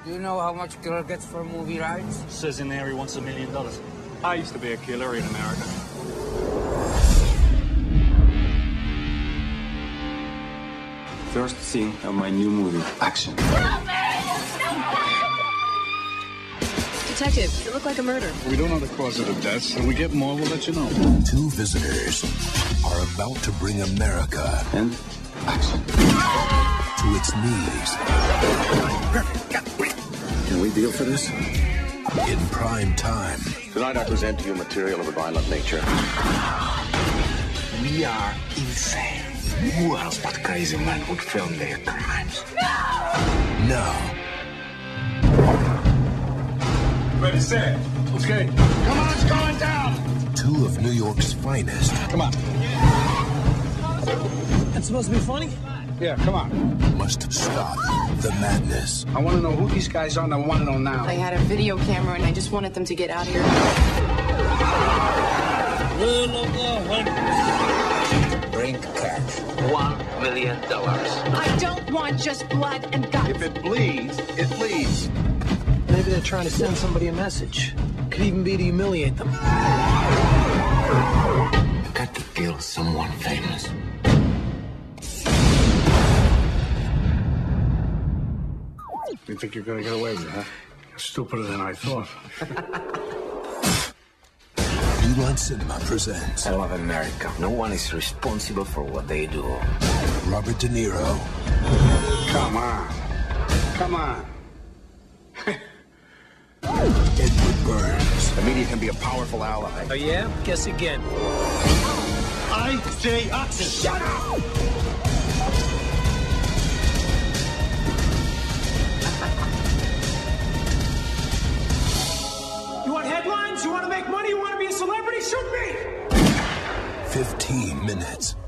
Do you know how much killer gets for movie rights? Says in there he wants $1 million. I used to be a killer in America. First scene of my new movie, action. Detective, it looked like a murder. We don't know the cause of the deaths. When we get more, we'll let you know. Two visitors are about to bring America And action. to its knees. Can we deal for this? In prime time. Tonight I present to you material of a violent nature. We are insane. Who else but crazy men would film their crimes? Now, Ready, set. Okay. Come on, it's going down! two of New York's finest Come on. That's supposed to be funny? Yeah, come on. must stop the madness. I want to know who these guys are, and I want to know now. I had a video camera and I just wanted them to get out of here. Rule of the Bring cash. $1 million. I don't want just blood and guts. If it bleeds, it bleeds. Maybe they're trying to send somebody a message. Could even be to humiliate them. You've got to kill someone famous. You think you're going to get away with it, huh? Stupider than I thought. Rewind Cinema presents I love America. No one is responsible for what they do. Robert De Niro, Come on. Come on. Edward Burns, The media can be a powerful ally. Oh, yeah? Guess again. I.J. Oxen. Shut up! You want headlines? You want to make money? You want to be a celebrity? Shoot me! 15 minutes